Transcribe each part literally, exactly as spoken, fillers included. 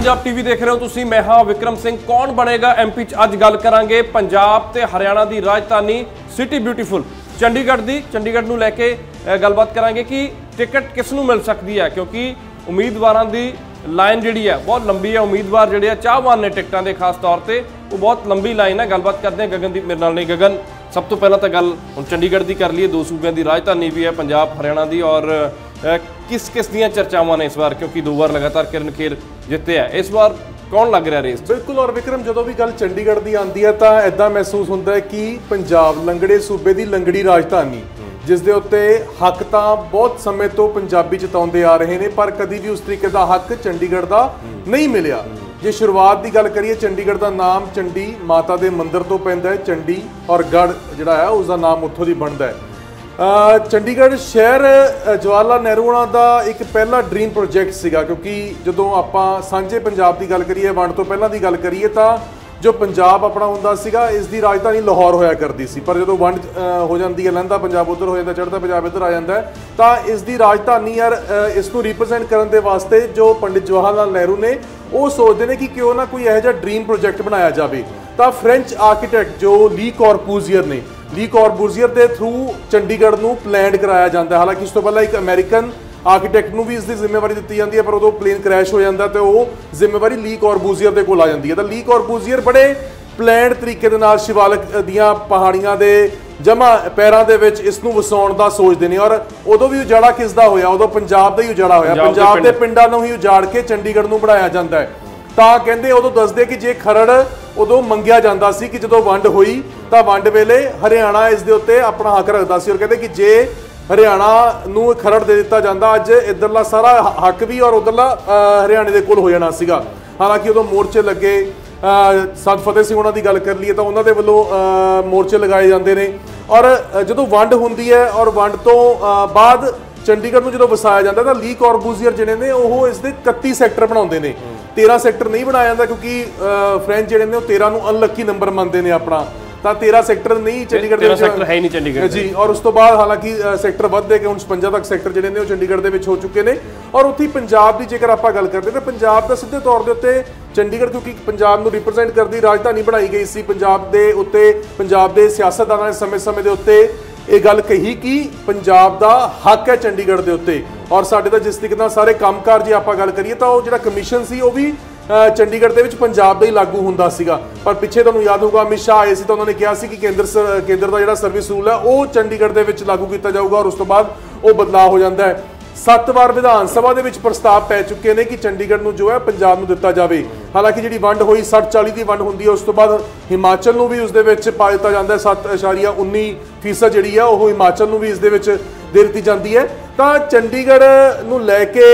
Punjab TV देख रहे हो तुसी, मैं हाँ विक्रम सिंह। कौन बनेगा एमपी च अज गल करांगे पंजाब ते हरियाणा की राजधानी सिटी ब्यूटीफुल चंडीगढ़ की। चंडीगढ़ नूं लैके गलबात करांगे कि टिकट किस नूं मिल सकती है, क्योंकि उम्मीदवारों की लाइन जी है बहुत लंबी है। उम्मीदवार जोड़े चाहवान ने टिकटों के खास तौर पर वो बहुत लंबी लाइन है। गलबात करते हैं गगनदीप मेरे नाल। नहीं गगन, सब तो पहला तो गल हम चंडीगढ़ की कर लीए, दो सूबे की राजधानी भी है पंजाब हरियाणा की, और किस किस दियां चर्चावां ने इस बार, क्योंकि दो बार लगातार किरण खेर जिते है, इस बार कौन लग रहा रेस? बिल्कुल। और विक्रम, जो भी गल चंडीगढ़ की आती है तो इदा महसूस होता है कि पंजाब लंगड़े सूबे की लंगड़ी राजधानी, जिस दे उत्ते हक तो बहुत समय तो पंजाबी जताउंदे आ रहे हैं, पर कभी भी उस तरीके का हक चंडीगढ़ का नहीं मिलिया। जे शुरुआत की गल करिए, चंडीगढ़ का नाम चंडी माता के मंदिर तो पैंदा है, चंडी, और गढ़ जिहड़ा है उसका नाम उत्थों दी बनता है। चंडीगढ़ शहर जवाहर लाल नेहरू होना का एक पहला ड्रीम प्रोजेक्ट सीगा, क्योंकि जो आपां सांझे पंजाब की गल करिए, वंड तो पहला की गल करिए तो जो पंजाब अपना हुंदा सीगा, इसकी राजधानी लाहौर होया करती सी, पर जो वंड हो जाती है, लहंदा पंजाब उधर हो जाता, चढ़ता पंजाब इधर आ जाता है, तो इसकी राजधानी यार इसनूं रिप्रजेंट करने के वास्ते जो पंडित जवाहर लाल नेहरू ने वो सोचते हैं कि क्यों ना कोई यह जिहा ड्रीम प्रोजेक्ट बनाया जाए। तो फ्रेंच आर्कीटैक्ट जो ली कॉर्बूजियर ने, ली कॉर्बूजियर के थ्रू चंडीगढ़ नूं प्लैन कराया जाता है। हालांकि इस तो पहला एक अमेरिकन आर्कीटैक्ट नूं भी इसकी जिम्मेवारी दी जाती है, पर उदों प्लेन क्रैश हो जाता है तो वो जिम्मेवारी ली कॉर्बूजियर के कोल आ जाती है। तो ली कॉर्बूजियर बड़े प्लैन तरीके दे नाल शिवालिक दियां पहाड़ियां दे जमा पैरों के विच इसनूं वसाउण दा सोचते हैं। और उदों भी उजाड़ा किसदा होया, उदों पंजाब दा ही उजाड़ा होया, पंजाब के पिंडां नूं ही उजाड़ के चंडीगढ़ नूं बनाया जाता है। ਤਾਂ ਕਹਿੰਦੇ ਉਦੋਂ ਦੱਸਦੇ ਕਿ ਜੇ ਖਰੜ ਉਦੋਂ ਮੰਗਿਆ ਜਾਂਦਾ ਸੀ ਕਿ ਜਦੋਂ ਵੰਡ ਹੋਈ ਤਾਂ ਵੰਡ ਵੇਲੇ ਹਰਿਆਣਾ ਇਸ ਦੇ ਉੱਤੇ ਆਪਣਾ ਹੱਕ ਰੱਖਦਾ ਸੀ, ਔਰ ਕਹਿੰਦੇ ਕਿ ਜੇ ਹਰਿਆਣਾ ਨੂੰ ਖਰੜ ਦੇ ਦਿੱਤਾ ਜਾਂਦਾ ਅੱਜ ਇਧਰਲਾ ਸਾਰਾ ਹੱਕ ਵੀ ਔਰ ਉਧਰਲਾ ਹਰਿਆਣੇ ਦੇ ਕੋਲ ਹੋ ਜਾਣਾ ਸੀਗਾ। ਹਾਲਾਂਕਿ ਉਦੋਂ ਮੋਰਚੇ ਲੱਗੇ, ਸੰਤ ਫਤਿਹ ਸਿੰਘ ਉਹਨਾਂ ਦੀ ਗੱਲ ਕਰ ਲਈਏ ਤਾਂ ਉਹਨਾਂ ਦੇ ਵੱਲੋਂ ਮੋਰਚੇ ਲਗਾਏ ਜਾਂਦੇ ਨੇ। ਔਰ ਜਦੋਂ ਵੰਡ ਹੁੰਦੀ ਹੈ ਔਰ ਵੰਡ ਤੋਂ ਬਾਅਦ ਚੰਡੀਗੜ੍ਹ ਨੂੰ ਜਦੋਂ ਵਸਾਇਆ ਜਾਂਦਾ ਤਾਂ ਲੀ ਕੌਰਬੂਜ਼ੀਅਰ ਜਿਹੜੇ ਨੇ ਉਹ ਇਸ ਦੇ ਇਕੱਤੀ ਸੈਕਟਰ ਬਣਾਉਂਦੇ ਨੇ, तेरह सैक्टर नहीं बनाया जाता, क्योंकि फ्रेंच जिहड़े ने तेरह नूं अनलक्की नंबर मनते हैं अपना, तो तेरह सैक्टर नहीं चंडीगढ़ दे सैक्टर है ही नहीं चंडीगढ़ जी। और उस तो बाद हालांकि सैक्टर वधदे कि हुण छप्पन तक सैक्टर जिहड़े ने चंडीगढ़ दे विच हो चुके हैं। और उत्थे पंजाब की जेकर आपां गल करदे तो पंजाब दा सिद्धे तौर दे उत्ते चंडीगढ़, क्योंकि पंजाब नूं रिप्रजेंट करदी राजधानी बनाई गई सी, पंजाब दे उत्ते पंजाब दे सियासतदानां ने समय समय दे उत्ते ये गल कही कि पंजाब का हक है चंडीगढ़ के उत्ते। और साडे तां जिस तरीके नाल सारे कामकाज जे आपां गल करिए तो जिहड़ा कमीशन सी वो भी चंडीगढ़ के विच पंजाब का ही लागू हुंदा सीगा। पर पिछे तुहानूं याद होगा अमित शाह आए सी तो उन्होंने कहा सी कि केंद्र केंद्र का जिहड़ा सर्विस रूल है वो चंडीगढ़ के विच लागू किया जाऊगा, और उस तो बाद वो बदलाव हो जाता है। सत्त बार विधान सभा दे विच प्रस्ताव पै चुके हैं कि चंडीगढ़ नूं जो है पंजाब नूं दिता जाए। हालांकि जिहड़ी वंड होई सठ चाली की वंड हुंदी है, उस तो बाद हिमाचल नूं भी उस दे विच पा दिता जाता है, सत्त इशारिया उन्नी फीसद जिहड़ी है वो हिमाचल नूं भी इस दे विच दे दित्ती जाती है। तो चंडीगढ़ नूं लैके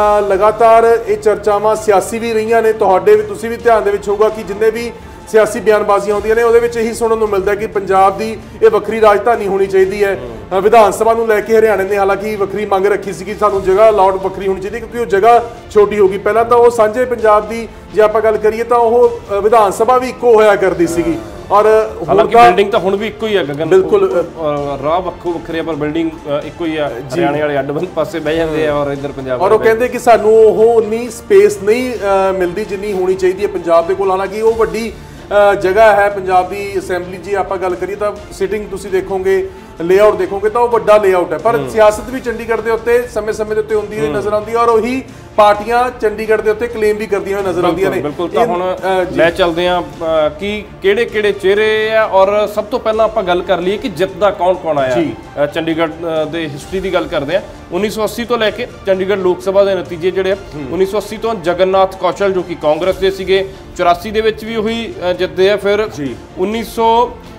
लगातार ये चर्चावां सियासी भी रही ने, तुहाडे भी तुसीं भी ध्यान दे विच होगा कि जिन्ने भी सियासी बयानबाजियां होंदियां ने उहदे विच यही सुनने को मिलता है कि पंजाब की ये वक्री राजधानी होनी चाहिए है। विधान सभा नूं लैके हरियाणे ने हालांकि वक्री मंग रखी सी कि सानूं जगह अलॉट वक्री होनी चाहिए, क्योंकि वो जगह छोटी होगी। पहला तो वो सांझे पंजाब की जे आपां गल करिए तो वो विधान सभा भी इक्को होया करती सीगी, और हालांकि बिल्डिंग तो हुण भी इक्को ही है गगन, बिल्कुल राह वक्खो वक्खरे पर बिल्डिंग इक्को ही है। हरियाणे वाले अड्ड बंद पासे बह जाते हैं और इधर पंजाब, और वो कहते कि सानूं ओह उन्नी स्पेस नहीं मिलती जिन्नी होनी चाहिए पंजाब के कोल। हालांकि वो वड्डी जगह है पंजाब की असैंबली जी आपां गल करिए तो सिटिंग तुसीं देखोगे, लेआउट देखोगे तो वह वड्डा लेआउट है, पर सियासत भी चंडीगढ़ के उत्ते समय समय के उत्ते हुंदी हुई नजर आती है, और वही पार्टियां चंडीगढ़ के उत्ते क्लेम भी करदियां हुई नजर आउंदियां ने। बिल्कुल। तो हुण लै चलदे हां कि किहड़े किहड़े चेहरे आ, और सब तो पहला आपां गल कर लईए कि जितदा कौन कौन आया। चंडीगढ़ दे हिस्टरी की गल करदे हां, उन्नीस सौ अस्सी तो लैके चंडीगढ़ लोक सभा के नतीजे जिहड़े उन्नीस सौ अस्सी तो जगन्नाथ कौशल जो कि कांग्रेस के सीगे, चौरासी दे विच भी वही जितदे आ। फिर उन्नीस सौ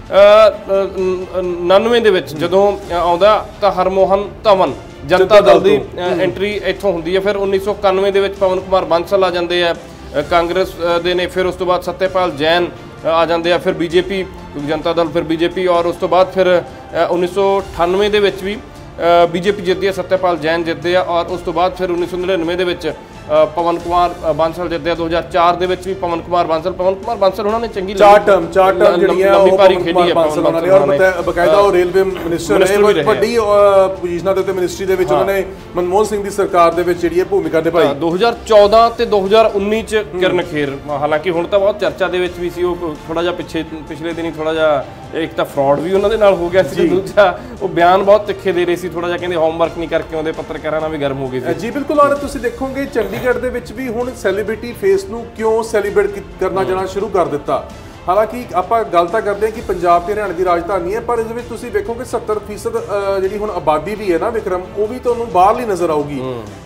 नानवे दे विच जदों आउंदा तां हरमोहन धवन जनता दल की एंट्री इत्थों हुंदी है। फिर उन्नीस सौ इक्यानवे दे विच पवन कुमार बांसल आ जाते हैं कांग्रेस दे ने, फिर उस तो बाद सत्यपाल जैन आ जाते हैं, फिर बीजेपी जनता दल, फिर बीजेपी, और उस तो बाद फिर उन्नीस सौ अठानवे दे विच भी बीजेपी जितती है, सत्यपाल जैन जितते हैं, और उस तो बाद फिर उन्नीस सौ नड़िनवे दे विच ਪਵਨ ਕੁਮਾਰ ਬਾਂਸਲ ਜਿੱਤਿਆ ਦੋ ਹਜ਼ਾਰ ਚਾਰ ਦੇ ਵਿੱਚ ਵੀ ਪਵਨ ਕੁਮਾਰ ਬਾਂਸਲ ਪਵਨ ਕੁਮਾਰ ਬਾਂਸਲ ਉਹਨਾਂ ਨੇ ਚੰਗੀ ਚਾਰ ਟਰਮ ਚਾਰ ਟਰਮ ਜਿਹੜੀ ਹੈ ਉਹ ਪਵਨ ਕੁਮਾਰ ਬਾਂਸਲ ਉਹਨਾਂ ਨੇ ਔਰ ਬਕਾਇਦਾ ਉਹ ਰੇਲਵੇ ਮਿਨਿਸਟਰ ਰਹੇ, ਵੱਡੀ ਪੋਜੀਸ਼ਨਾਂ ਦੇ ਉੱਤੇ ਮਿਨਿਸਟਰੀ ਦੇ ਵਿੱਚ ਉਹਨਾਂ ਨੇ ਮਨਮੋਹਨ ਸਿੰਘ ਦੀ ਸਰਕਾਰ ਦੇ ਵਿੱਚ ਜਿਹੜੀ ਹੈ ਭੂਮਿਕਾ ਨਿਭਾਈ। ਦੋ ਹਜ਼ਾਰ ਚੌਦਾਂ ਤੇ ਦੋ ਹਜ਼ਾਰ ਉੱਨੀ ਚ ਕਿਰਨ ਖੇਰ, ਹਾਲਾਂਕਿ ਹੁਣ ਤਾਂ ਬਹੁਤ ਚਰਚਾ ਦੇ ਵਿੱਚ ਵੀ ਸੀ, ਉਹ ਥੋੜਾ ਜਿਹਾ ਪਿੱਛੇ ਪਿਛਲੇ ਦਿਨੀ ਥੋੜਾ ਜਿਹਾ ਇੱਕ ਤਾਂ ਫਰਾਡ ਵੀ ਉਹਨਾਂ ਦੇ ਨਾਲ ਹੋ ਗਿਆ ਸੀ, ਦੂਜਾ ਉਹ ਬਿਆਨ ਬਹੁਤ ਤਿੱਖੇ ਦੇ ਰਹੇ ਸੀ, ਥੋੜਾ ਜਿਹਾ ਕਹਿੰਦੇ ਹੋਮਵਰਕ ਨਹੀਂ ਕਰਕੇ ਆਉਂਦੇ, ਪੱਤਰਕਾਰਾਂ ਨਾਲ ਵੀ ਗਰਮ ਹੋ ਗਏ ਸੀ। ਜੀ ਬਿਲਕੁਲ, ਔਰ ਤੁਸੀਂ ਦੇਖੋਗੇ ਚੰਡੀਗੜ੍ਹ ਦੇ ਵਿੱਚ ਵੀ ਹੁਣ ਸੈਲੀਬ੍ਰਿਟੀ ਫੇਸ ਨੂੰ ਕਿਉਂ ਸੈਲੀਬ੍ਰੇਟ ਕਰਨਾ ਜਾਣਾ ਸ਼ੁਰੂ ਕਰ ਦਿੱਤਾ। ਹਾਲਾਂਕਿ ਆਪਾਂ ਗੱਲ ਤਾਂ ਕਰਦੇ ਹਾਂ ਕਿ ਪੰਜਾਬ ਤੇ ਹਰਿਆਣਾ ਦੀ ਰਾਜਧਾਨੀ ਹੈ, ਪਰ ਇਸ ਵਿੱਚ ਤੁਸੀਂ ਵੇਖੋਗੇ ਸੱਤਰ ਫੀਸਦ ਜਿਹੜੀ ਹੁਣ ਆਬਾਦੀ ਵੀ ਹੈ ਨਾ ਵਿਕਰਮ, ਉਹ ਵੀ ਤੁਹਾਨੂੰ ਬਾਹਰਲੀ ਨਜ਼ਰ ਆਊਗੀ।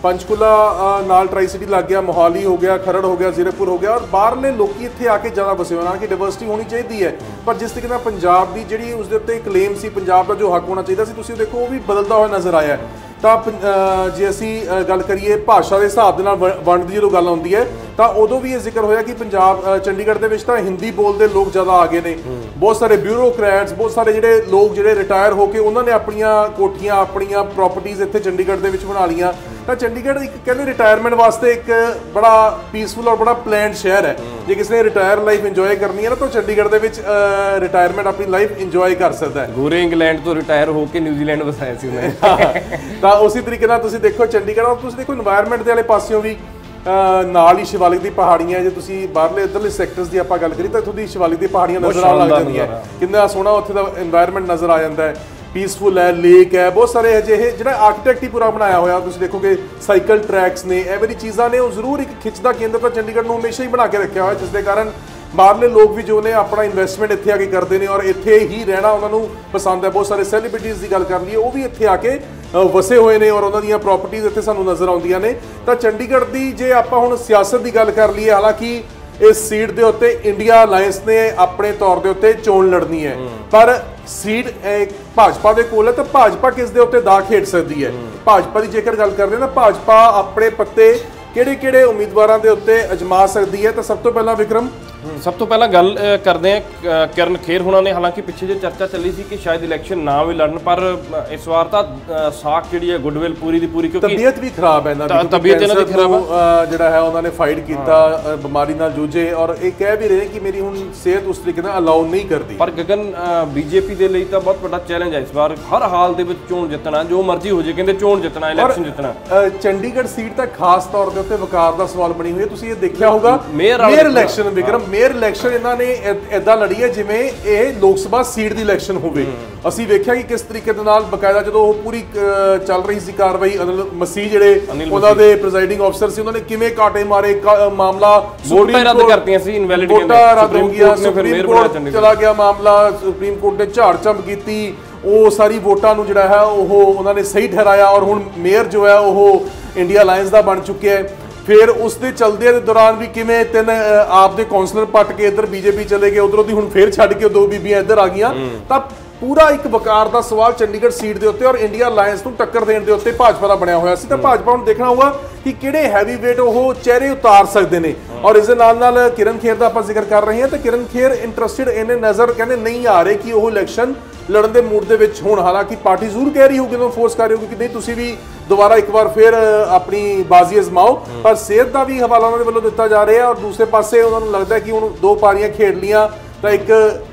ਪੰਚਕੂਲਾ ਨਾਲ ਟਰਾਈ ਸਿਟੀ ਲੱਗ ਗਿਆ, ਮੋਹਾਲੀ ਹੋ ਗਿਆ, ਖਰੜ ਹੋ ਗਿਆ, ਜ਼ੀਰਕਪੁਰ ਹੋ ਗਿਆ, ਔਰ ਬਾਹਰਲੇ ਲੋਕੀ ਇੱਥੇ ਆ ਕੇ ਜ਼ਿਆਦਾ ਵਸੇ ਹੋਏ ਹਨ ਕਿ ਡਾਇਵਰਸਿਟੀ ਹੋਣੀ ਚਾਹੀਦੀ ਹੈ। ਪਰ ਜਿਸ ਤਰੀਕੇ ਨਾਲ ਪੰਜਾਬ ਦੀ ਜਿਹੜੀ ਉਸਦੇ ਉੱਤੇ ਕਲੇਮ ਸੀ, ਪੰਜਾਬ ਦਾ ਜੋ ਹੱਕ ਹੋਣਾ ਚਾਹੀਦਾ ਸੀ, ਤੁਸੀਂ ਦੇਖੋ ਉਹ ਵੀ ਬਦਲਦਾ ਹੋਇਆ ਨਜ਼ਰ ਆਇਆ। ਤਾਂ ਜੇ ਅਸੀਂ ਗੱਲ ਕਰੀਏ ਭਾਸ਼ਾ ਦੇ ਹਿਸਾਬ ਦੇ ਨਾਲ ਵੰਡ ਦੀ ਜਦੋਂ ਗੱਲ ਆਉਂਦੀ ਹੈ ਤਾਂ ਉਦੋਂ ਵੀ ਇਹ ਜ਼ਿਕਰ ਹੋਇਆ ਕਿ ਪੰਜਾਬ ਚੰਡੀਗੜ੍ਹ ਦੇ ਵਿੱਚ ਤਾਂ ਹਿੰਦੀ ਬੋਲਦੇ ਲੋਕ ਜ਼ਿਆਦਾ ਆ ਗਏ ਨੇ, ਬਹੁਤ ਸਾਰੇ ਬਿਊਰੋਕਰੈਟਸ, ਬਹੁਤ ਸਾਰੇ ਜਿਹੜੇ ਲੋਕ ਜਿਹੜੇ ਰਿਟਾਇਰ ਹੋ ਕੇ ਉਹਨਾਂ ਨੇ ਆਪਣੀਆਂ ਕੋਠੀਆਂ, ਆਪਣੀਆਂ ਪ੍ਰਾਪਰਟੀਆਂ ਇੱਥੇ ਚੰਡੀਗੜ੍ਹ ਦੇ ਵਿੱਚ ਬਣਾ ਲਈਆਂ। ਤਾਂ ਚੰਡੀਗੜ੍ਹ ਇੱਕ ਕਹਿੰਦੇ ਰਿਟਾਇਰਮੈਂਟ ਵਾਸਤੇ ਇੱਕ ਬੜਾ ਪੀਸਫੁਲ ਔਰ ਬੜਾ ਪਲੈਨਡ ਸ਼ਹਿਰ ਹੈ। ਜੇ ਕਿਸੇ ਨੇ ਰਿਟਾਇਰ ਲਾਈਫ ਇੰਜੋਏ ਕਰਨੀ ਹੈ ਨਾ ਤਾਂ ਚੰਡੀਗੜ੍ਹ ਦੇ ਵਿੱਚ ਰਿਟਾਇਰਮੈਂਟ ਆਪਣੀ ਲਾਈਫ ਇੰਜੋਏ ਕਰ ਸਕਦਾ ਹੈ। ਗੋਰੇ ਇੰਗਲੈਂਡ ਤੋਂ ਰਿਟਾਇਰ ਹੋ ਕੇ ਨਿਊਜ਼ੀਲੈਂਡ ਵਸਾਇਆ ਸੀ ਉਹਨੇ। ਤਾਂ ਉਸੇ ਤਰੀਕੇ ਨਾਲ ਤੁਸੀਂ ਦੇਖੋ ਚੰਡੀਗੜ੍ਹ, ਤੁਸੀਂ ਦੇਖੋ এনवायरमेंट ਦੇ ਵਾਲੇ ਪਾਸਿਓਂ ਵੀ ਨਾਲ ਹੀ ਸ਼ਿਵਾਲਿਕ ਦੀ ਪਹਾੜੀਆਂ, ਜੇ ਤੁਸੀਂ ਬਾਹਰਲੇ ਇੱਧਰਲੇ ਸੈਕਟਰਸ ਦੀ ਆਪਾਂ ਗੱਲ ਕਰੀ ਤਾਂ ਇੱਥੋਂ ਦੀ ਸ਼ਿਵਾਲਿਕ ਦੀ ਪਹਾੜੀਆਂ ਨਜ਼ਰ ਆਉਣ ਲੱਗ ਜਾਂਦੀਆਂ, ਕਿੰਨਾ ਸੋਹਣਾ ਉੱਥੇ ਦਾ এনवायरमेंट ਨਜ਼ਰ ਆ ਜਾਂਦਾ ਹੈ, ਪੀਸਫੁਲ ਹੈ, ਲੇਕ ਹੈ, ਬਹੁਤ ਸਾਰੇ ਅਜਿਹੇ ਜਿਹੜਾ ਆਰਕੀਟੈਕਟ ਹੀ ਪੂਰਾ ਬਣਾਇਆ ਹੋਇਆ। ਤੁਸੀਂ ਦੇਖੋਗੇ ਸਾਈਕਲ ਟਰੈਕਸ ਨੇ, ਇਹ ਵਾਲੀ ਚੀਜ਼ਾਂ ਨੇ, ਉਹ ਜ਼ਰੂਰ ਇੱਕ ਖਿੱਚ ਦਾ ਕੇਂਦਰ ਤਾਂ ਚੰਡੀਗੜ੍ਹ ਨੂੰ ਹਮੇਸ਼ਾ ਹੀ ਬਣਾ ਕੇ ਰੱਖਿਆ ਹੋਇਆ, ਜਿਸ ਦੇ ਕਾਰਨ ਬਾਹਰਲੇ ਲੋਕ ਵੀ ਜੋ ਨੇ ਆਪਣਾ ਇਨਵੈਸਟਮੈਂਟ ਇੱਥੇ ਆ ਕੇ ਕਰਦੇ ਨੇ ਔਰ ਇੱਥੇ ਹੀ ਰਹਿਣਾ ਉਹਨਾਂ ਨੂੰ ਪਸੰਦ ਹੈ। ਬਹੁਤ ਸਾਰੇ ਸੈਲੀਬ੍ਰਿਟੀਜ਼ ਦੀ ਗੱਲ ਕਰ ਲਈਏ, ਉਹ ਵੀ ਇੱਥੇ ਆ ਕੇ ਵਸੇ ਹੋਏ ਨੇ ਔਰ ਉਹਨਾਂ ਦੀਆਂ ਪ੍ਰਾਪਰਟੀਆਂ ਇੱਥੇ ਸਾਨੂੰ ਨਜ਼ਰ ਆਉਂਦੀਆਂ ਨੇ। ਤਾਂ ਚੰਡੀਗੜ੍ਹ ਦੀ ਜੇ ਆਪਾਂ ਹੁਣ ਸਿਆਸਤ ਦੀ ਗੱਲ ਕਰ ਲਈਏ, ਹਾਲਾਂਕਿ ਇਸ ਸੀਟ ਦੇ ਉੱਤੇ ਇੰਡੀਆ ਅਲਾਈਅੰਸ ਨੇ ਆਪਣੇ ਤੌਰ ਦੇ ਉੱਤੇ ਚੋਣ ਲੜਨੀ ਹੈ, ਪਰ ਸੀਟ ਭਾਜਪਾ ਦੇ ਕੋਲ ਹੈ, ਤਾਂ ਭਾਜਪਾ ਕਿਸ ਦੇ ਉੱਤੇ ਦਾਅ ਖੇਡ ਸਕਦੀ ਹੈ। ਭਾਜਪਾ ਦੀ ਜੇਕਰ ਗੱਲ ਕਰਦੇ ਹਾਂ ਤਾਂ ਭਾਜਪਾ ਆਪਣੇ ਪੱਤੇ ਕਿਹੜੇ ਕਿਹੜੇ ਉਮੀਦਵਾਰਾਂ ਦੇ ਉੱਤੇ ਅਜਮਾ ਸਕਦੀ ਹੈ। ਤਾਂ ਸਭ ਤੋਂ ਪਹਿਲਾਂ ਵਿਕਰਮ, ਸਭ ਤੋਂ ਪਹਿਲਾਂ ਗੱਲ ਕਰਦੇ ਹਾਂ ਕਿਰਨ ਖੇਰ ਹੋਣਾ ਨੇ, ਹਾਲਾਂਕਿ ਪਿੱਛੇ ਜੇ ਚਰਚਾ ਚੱਲੀ ਸੀ ਕਿ ਸ਼ਾਇਦ ਇਲੈਕਸ਼ਨ ਨਾ ਵੀ ਲੜਨ, ਪਰ ਇਸ ਵਾਰ ਤਾਂ ਸਾਖ ਜਿਹੜੀ ਹੈ ਗੁੱਡਵਿਲ ਪੂਰੀ ਦੀ ਪੂਰੀ, ਕਿਉਂਕਿ ਤਬੀਅਤ ਵੀ ਖਰਾਬ ਹੈ ਇਹਨਾਂ ਦੀ, ਤਬੀਅਤ ਇਹਨਾਂ ਦੀ ਖਰਾਬ ਜਿਹੜਾ ਹੈ ਉਹਨਾਂ ਨੇ ਫਾਈਟ ਕੀਤਾ, ਬਿਮਾਰੀ ਨਾਲ ਜੂਝੇ ਔਰ ਇਹ ਕਹਿ ਵੀ ਰਹੇ ਕਿ ਮੇਰੀ ਹੁਣ ਸਿਹਤ ਉਸ ਤਰੀਕੇ ਨਾਲ ਅਲਾਉ ਨਹੀਂ ਕਰਦੀ। ਪਰ ਗਗਨ, ਬੀਜੇਪੀ ਦੇ ਲਈ ਤਾਂ ਬਹੁਤ ਵੱਡਾ ਚੈਲੰਜ ਹੈ ਇਸ ਵਾਰ, ਹਰ ਹਾਲ ਦੇ ਵਿੱਚ ਚੋਣ ਜਿੱਤਣਾ, ਜੋ ਮਰਜ਼ੀ ਹੋ ਜੇ, ਕਹਿੰਦੇ ਚੋਣ ਜਿੱਤਣਾ, ਇਲੈਕਸ਼ਨ ਜਿੱਤਣਾ। ਚੰਡੀਗੜ੍ਹ ਸੀਟ ਤਾਂ ਖਾਸ ਤੌਰ ਦੇ ਉੱਤੇ ਵਕਾਰ ਦਾ ਸਵਾਲ ਬਣੀ ਹੋਈ ਹੈ। ਤੁਸੀਂ ਇਹ ਦੇਖਿਆ ਹੋਊਗਾ mayor election, Vikram mayor election ਇਹਨਾਂ ਨੇ ਇਦਾਂ ਲੜੀ ਹੈ ਜਿਵੇਂ ਇਹ ਲੋਕ ਸਭਾ ਸੀਟ ਦੀ ਇਲੈਕਸ਼ਨ ਹੋਵੇ। ਅਸੀਂ ਵੇਖਿਆ ਕਿ ਕਿਸ ਤਰੀਕੇ ਦੇ ਨਾਲ ਬਕਾਇਦਾ ਜਦੋਂ ਉਹ ਪੂਰੀ ਚੱਲ ਰਹੀ ਸੀ ਕਾਰਵਾਈ, ਅਨਿਲ ਮਸੀਹ ਜਿਹੜੇ ਉਹਨਾਂ ਦੇ ਪ੍ਰੈਜ਼ਾਈਡਿੰਗ ਅਫਸਰ ਸੀ, ਉਹਨਾਂ ਨੇ ਕਿਵੇਂ ਕਾਟੇ ਮਾਰੇ, ਮਾਮਲਾ ਵੋਟਾਂ ਰੱਦ ਕਰਤੀਆਂ ਸੀ, ਇਨਵੈਲਿਡ ਵੋਟਾਂ ਰੱਦ ਹੋ ਗਈਆਂ, ਸੁਪਰੀਮ ਕੋਰਟ ਚਲਾ ਗਿਆ ਮਾਮਲਾ, ਸੁਪਰੀਮ ਕੋਰਟ ਨੇ ਝਾੜ ਝੰਪ ਕੀਤੀ, ਉਹ ਸਾਰੀ ਵੋਟਾਂ ਨੂੰ ਜਿਹੜਾ ਹੈ ਉਹ ਉਹਨਾਂ ਨੇ ਸਹੀ ਠਹਿਰਾਇਆ ਔਰ ਹੁਣ ਮੇਅਰ ਜੋ ਹੈ ਉਹ ਇੰਡੀਆ ਅਲਾਈਅੰਸ ਦਾ ਬਣ ਚੁੱਕਿਆ ਹੈ। ਫਿਰ ਉਸ ਦੇ ਚਲਦੇ ਦੇ ਦੌਰਾਨ ਵੀ ਕਿਵੇਂ ਤਿੰਨ ਆਪ ਦੇ ਕਾਉਂਸਲਰ ਪੱਟ ਕੇ ਇੱਧਰ ਬੀਜੇਪੀ ਚਲੇ ਗਏ, ਉਧਰੋਂ ਦੀ ਹੁਣ ਫੇਰ ਛੱਡ ਕੇ ਦੋ ਬੀਬੀਆਂ ਇੱਧਰ ਆ ਗਈਆਂ। ਤਾਂ ਪੂਰਾ ਇੱਕ ਵਕਾਰ ਦਾ ਸਵਾਲ ਚੰਡੀਗੜ੍ਹ ਸੀਟ ਦੇ ਉੱਤੇ ਔਰ ਇੰਡੀਆ ਅਲਾਈਅੰਸ ਨੂੰ ਟੱਕਰ ਦੇਣ ਦੇ ਉੱਤੇ ਭਾਜਪਾ ਦਾ ਬਣਿਆ ਹੋਇਆ ਸੀ। ਤਾਂ ਭਾਜਪਾ ਨੂੰ ਦੇਖਣਾ ਹੋਊਗਾ ਕਿ ਕਿਹੜੇ ਹੈਵੀ ਵੇਟ ਉਹ ਚਿਹਰੇ ਉਤਾਰ ਸਕਦੇ ਨੇ। ਔਰ ਇਸ ਦੇ ਨਾਲ ਨਾਲ ਕਿਰਨ ਖੇਰ ਦਾ ਆਪਾਂ ਜ਼ਿਕਰ ਕਰ ਰਹੇ ਹਾਂ, ਤਾਂ ਕਿਰਨ ਖੇਰ ਇੰਟਰਸਟਿਡ ਇਹਨੇ ਨਜ਼ਰ ਕਹਿੰਦੇ ਨਹੀਂ ਆ ਰਹੇ ਕਿ ਉਹ ਇਲੈਕਸ਼ਨ ਲੜਨ ਦੇ ਮੂਡ ਦੇ ਵਿੱਚ ਹੋਣ। ਹਾਲਾਂਕਿ ਪਾਰਟੀ ਜ਼ਰੂਰ ਕਹਿ ਰਹੀ ਹੋਊਗੀ, ਉਹਨੂੰ ਫੋਰਸ ਕਰ ਰਹੀ ਹੋਊਗੀ ਕਿ ਨਹੀਂ ਤੁਸੀਂ ਵੀ ਦੁਬਾਰਾ ਇੱਕ ਵਾਰ ਫਿਰ ਆਪਣੀ ਬਾਜ਼ੀ ਅਜ਼ਮਾਓ, ਪਰ ਸਿਹਤ ਦਾ ਵੀ ਹਵਾਲਾ ਉਹਨਾਂ ਦੇ ਵੱਲੋਂ ਦਿੱਤਾ ਜਾ ਰਿਹਾ ਔਰ ਦੂਸਰੇ ਪਾਸੇ ਉਹਨਾਂ ਨੂੰ ਲੱਗਦਾ ਕਿ ਹੁਣ ਦੋ ਪਾਰੀਆਂ ਖੇਡ ਲੀਆਂ ਤਾਂ ਇੱਕ